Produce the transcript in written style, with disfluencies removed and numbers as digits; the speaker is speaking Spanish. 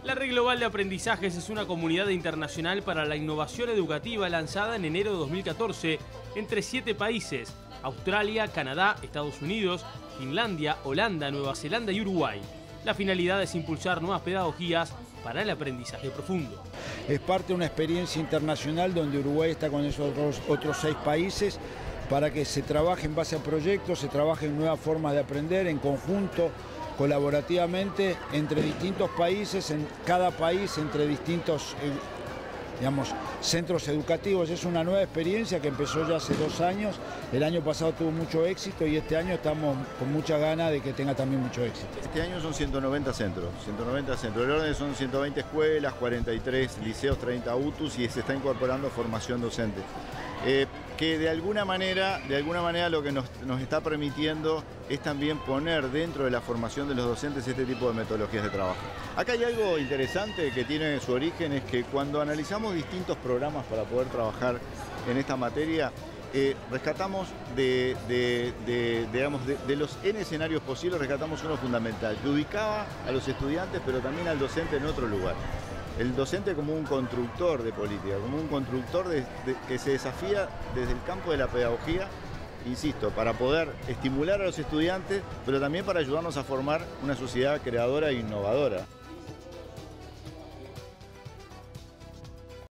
La Red Global de Aprendizajes es una comunidad internacional para la innovación educativa lanzada en enero de 2014 entre 7 países: Australia, Canadá, Estados Unidos, Finlandia, Holanda, Nueva Zelanda y Uruguay. La finalidad es impulsar nuevas pedagogías para el aprendizaje profundo. Es parte de una experiencia internacional donde Uruguay está con esos otros 6 países para que se trabaje en base a proyectos, se trabaje en nuevas formas de aprender en conjunto, colaborativamente entre distintos países, en cada país entre distintos centros educativos. Es una nueva experiencia que empezó ya hace 2 años. El año pasado tuvo mucho éxito y este año estamos con mucha ganas de que tenga también mucho éxito. Este año son 190 centros. El orden son 120 escuelas, 43 liceos, 30 UTUs y se está incorporando formación docente. Que de alguna manera lo que nos está permitiendo es también poner dentro de la formación de los docentes este tipo de metodologías de trabajo. Acá hay algo interesante que tiene su origen, es que cuando analizamos distintos programas para poder trabajar en esta materia, rescatamos de los N escenarios posibles, rescatamos uno fundamental, que ubicaba a los estudiantes pero también al docente en otro lugar. El docente como un constructor de política, como un constructor que se desafía desde el campo de la pedagogía, insisto, para poder estimular a los estudiantes, pero también para ayudarnos a formar una sociedad creadora e innovadora.